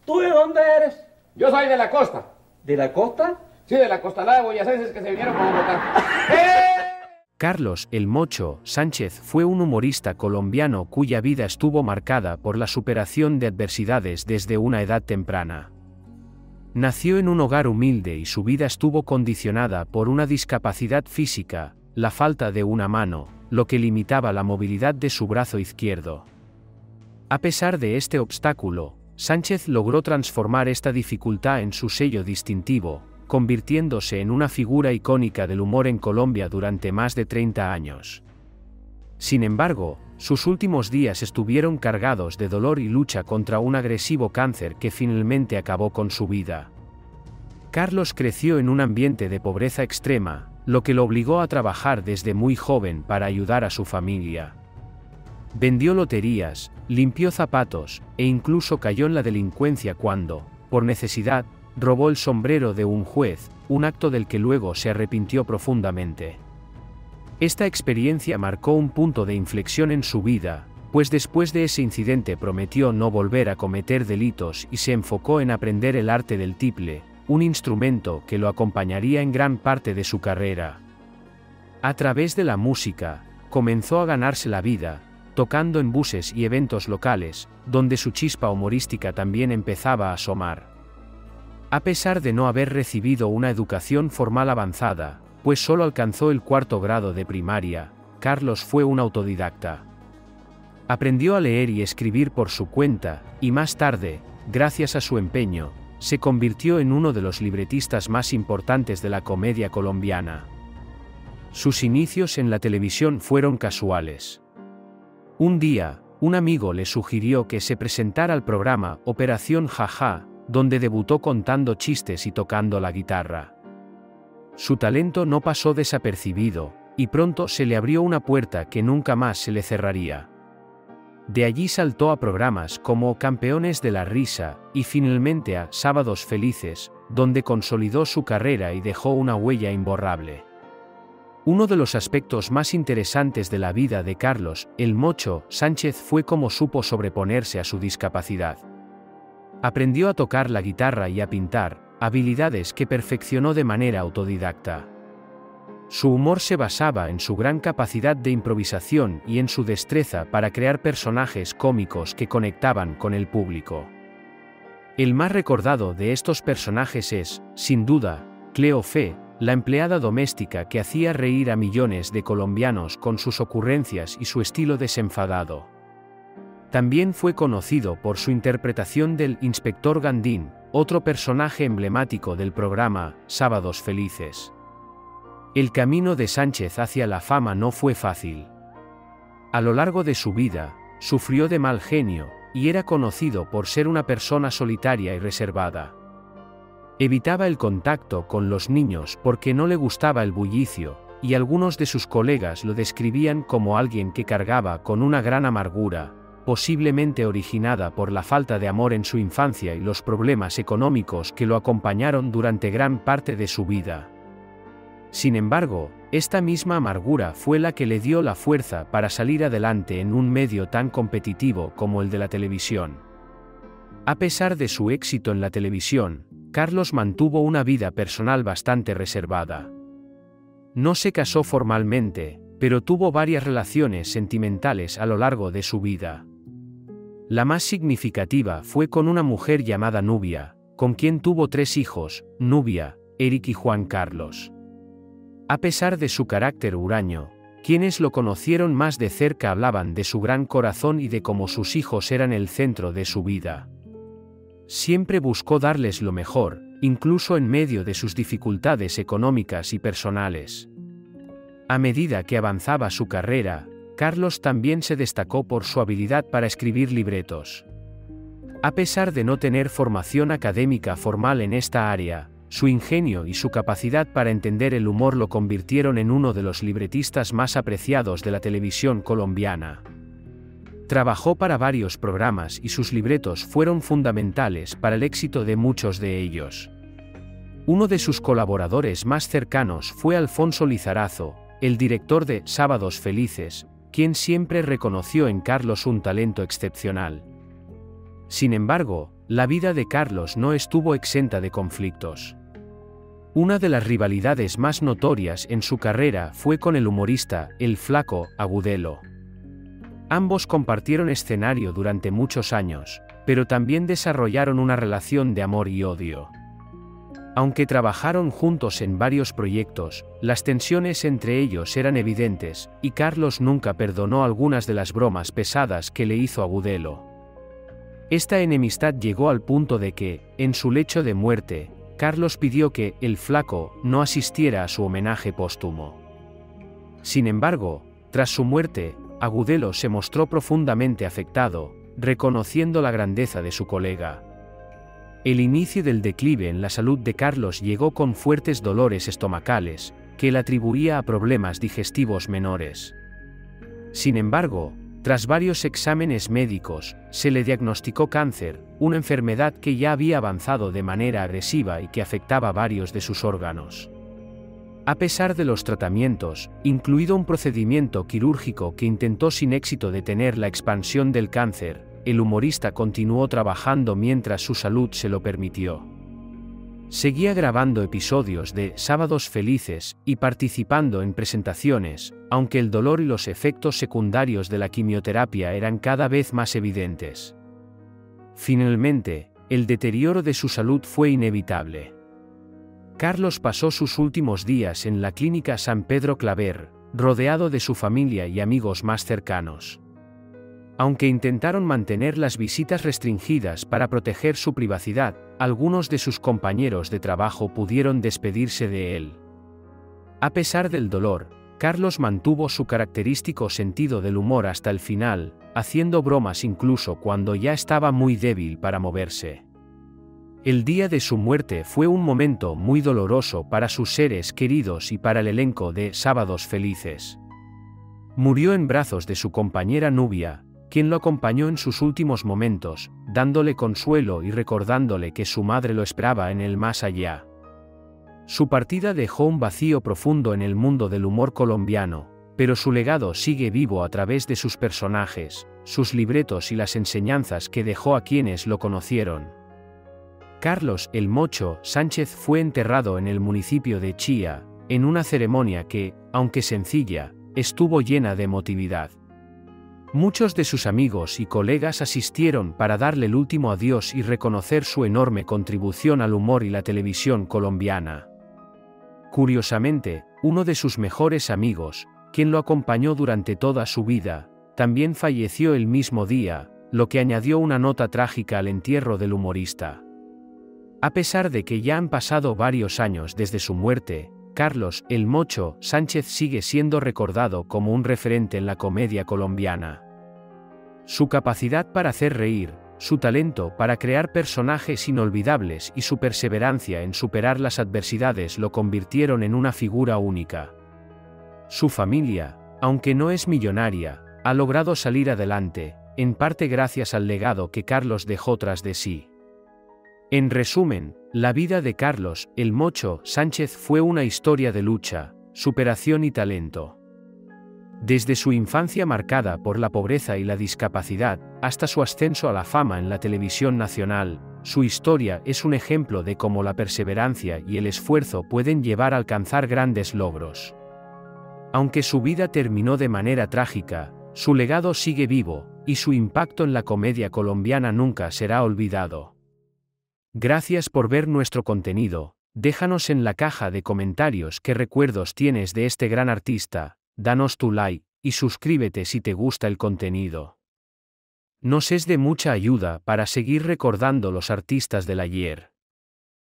¿Tú de dónde eres? Yo soy de la costa. ¿De la costa? Sí, de la costalada de boyacenses que se vinieron con Bogotá. Carlos "El Mocho" Sánchez fue un humorista colombiano cuya vida estuvo marcada por la superación de adversidades desde una edad temprana. Nació en un hogar humilde y su vida estuvo condicionada por una discapacidad física, la falta de una mano, lo que limitaba la movilidad de su brazo izquierdo. A pesar de este obstáculo, Sánchez logró transformar esta dificultad en su sello distintivo, convirtiéndose en una figura icónica del humor en Colombia durante más de 30 años. Sin embargo, sus últimos días estuvieron cargados de dolor y lucha contra un agresivo cáncer que finalmente acabó con su vida. Carlos creció en un ambiente de pobreza extrema, lo que lo obligó a trabajar desde muy joven para ayudar a su familia. Vendió loterías, limpió zapatos, e incluso cayó en la delincuencia cuando, por necesidad, robó el sombrero de un juez, un acto del que luego se arrepintió profundamente. Esta experiencia marcó un punto de inflexión en su vida, pues después de ese incidente prometió no volver a cometer delitos y se enfocó en aprender el arte del tiple, un instrumento que lo acompañaría en gran parte de su carrera. A través de la música, comenzó a ganarse la vida, tocando en buses y eventos locales, donde su chispa humorística también empezaba a asomar. A pesar de no haber recibido una educación formal avanzada, pues solo alcanzó el 4º grado de primaria, Carlos fue un autodidacta. Aprendió a leer y escribir por su cuenta, y más tarde, gracias a su empeño, se convirtió en uno de los libretistas más importantes de la comedia colombiana. Sus inicios en la televisión fueron casuales. Un día, un amigo le sugirió que se presentara al programa Operación Jaja, donde debutó contando chistes y tocando la guitarra. Su talento no pasó desapercibido, y pronto se le abrió una puerta que nunca más se le cerraría. De allí saltó a programas como Campeones de la Risa, y finalmente a Sábados Felices, donde consolidó su carrera y dejó una huella imborrable. Uno de los aspectos más interesantes de la vida de Carlos "El Mocho" Sánchez fue cómo supo sobreponerse a su discapacidad. Aprendió a tocar la guitarra y a pintar, habilidades que perfeccionó de manera autodidacta. Su humor se basaba en su gran capacidad de improvisación y en su destreza para crear personajes cómicos que conectaban con el público. El más recordado de estos personajes es, sin duda, Cleo Fe, la empleada doméstica que hacía reír a millones de colombianos con sus ocurrencias y su estilo desenfadado. También fue conocido por su interpretación del Inspector Gandín, otro personaje emblemático del programa Sábados Felices. El camino de Sánchez hacia la fama no fue fácil. A lo largo de su vida, sufrió de mal genio, y era conocido por ser una persona solitaria y reservada. Evitaba el contacto con los niños porque no le gustaba el bullicio, y algunos de sus colegas lo describían como alguien que cargaba con una gran amargura, posiblemente originada por la falta de amor en su infancia y los problemas económicos que lo acompañaron durante gran parte de su vida. Sin embargo, esta misma amargura fue la que le dio la fuerza para salir adelante en un medio tan competitivo como el de la televisión. A pesar de su éxito en la televisión, Carlos mantuvo una vida personal bastante reservada. No se casó formalmente, pero tuvo varias relaciones sentimentales a lo largo de su vida. La más significativa fue con una mujer llamada Nubia, con quien tuvo 3 hijos, Nubia, Eric y Juan Carlos. A pesar de su carácter huraño, quienes lo conocieron más de cerca hablaban de su gran corazón y de cómo sus hijos eran el centro de su vida. Siempre buscó darles lo mejor, incluso en medio de sus dificultades económicas y personales. A medida que avanzaba su carrera, Carlos también se destacó por su habilidad para escribir libretos. A pesar de no tener formación académica formal en esta área, su ingenio y su capacidad para entender el humor lo convirtieron en uno de los libretistas más apreciados de la televisión colombiana. Trabajó para varios programas y sus libretos fueron fundamentales para el éxito de muchos de ellos. Uno de sus colaboradores más cercanos fue Alfonso Lizarazo, el director de Sábados Felices, quien siempre reconoció en Carlos un talento excepcional. Sin embargo, la vida de Carlos no estuvo exenta de conflictos. Una de las rivalidades más notorias en su carrera fue con el humorista, el Flaco, Agudelo. Ambos compartieron escenario durante muchos años, pero también desarrollaron una relación de amor y odio. Aunque trabajaron juntos en varios proyectos, las tensiones entre ellos eran evidentes, y Carlos nunca perdonó algunas de las bromas pesadas que le hizo Agudelo. Esta enemistad llegó al punto de que, en su lecho de muerte, Carlos pidió que el Flaco no asistiera a su homenaje póstumo. Sin embargo, tras su muerte, Agudelo se mostró profundamente afectado, reconociendo la grandeza de su colega. El inicio del declive en la salud de Carlos llegó con fuertes dolores estomacales, que él atribuía a problemas digestivos menores. Sin embargo, tras varios exámenes médicos, se le diagnosticó cáncer, una enfermedad que ya había avanzado de manera agresiva y que afectaba varios de sus órganos. A pesar de los tratamientos, incluido un procedimiento quirúrgico que intentó sin éxito detener la expansión del cáncer, el humorista continuó trabajando mientras su salud se lo permitió. Seguía grabando episodios de Sábados Felices y participando en presentaciones, aunque el dolor y los efectos secundarios de la quimioterapia eran cada vez más evidentes. Finalmente, el deterioro de su salud fue inevitable. Carlos pasó sus últimos días en la clínica San Pedro Claver, rodeado de su familia y amigos más cercanos. Aunque intentaron mantener las visitas restringidas para proteger su privacidad, algunos de sus compañeros de trabajo pudieron despedirse de él. A pesar del dolor, Carlos mantuvo su característico sentido del humor hasta el final, haciendo bromas incluso cuando ya estaba muy débil para moverse. El día de su muerte fue un momento muy doloroso para sus seres queridos y para el elenco de Sábados Felices. Murió en brazos de su compañera Nubia, quien lo acompañó en sus últimos momentos, dándole consuelo y recordándole que su madre lo esperaba en el más allá. Su partida dejó un vacío profundo en el mundo del humor colombiano, pero su legado sigue vivo a través de sus personajes, sus libretos y las enseñanzas que dejó a quienes lo conocieron. Carlos el Mocho Sánchez fue enterrado en el municipio de Chía, en una ceremonia que, aunque sencilla, estuvo llena de emotividad. Muchos de sus amigos y colegas asistieron para darle el último adiós y reconocer su enorme contribución al humor y la televisión colombiana. Curiosamente, uno de sus mejores amigos, quien lo acompañó durante toda su vida, también falleció el mismo día, lo que añadió una nota trágica al entierro del humorista. A pesar de que ya han pasado varios años desde su muerte, Carlos el Mocho Sánchez sigue siendo recordado como un referente en la comedia colombiana. Su capacidad para hacer reír, su talento para crear personajes inolvidables y su perseverancia en superar las adversidades lo convirtieron en una figura única. Su familia, aunque no es millonaria, ha logrado salir adelante, en parte gracias al legado que Carlos dejó tras de sí. En resumen, la vida de Carlos el Mocho Sánchez fue una historia de lucha, superación y talento. Desde su infancia marcada por la pobreza y la discapacidad, hasta su ascenso a la fama en la televisión nacional, su historia es un ejemplo de cómo la perseverancia y el esfuerzo pueden llevar a alcanzar grandes logros. Aunque su vida terminó de manera trágica, su legado sigue vivo, y su impacto en la comedia colombiana nunca será olvidado. Gracias por ver nuestro contenido, déjanos en la caja de comentarios qué recuerdos tienes de este gran artista, danos tu like, y suscríbete si te gusta el contenido. Nos es de mucha ayuda para seguir recordando los artistas del ayer.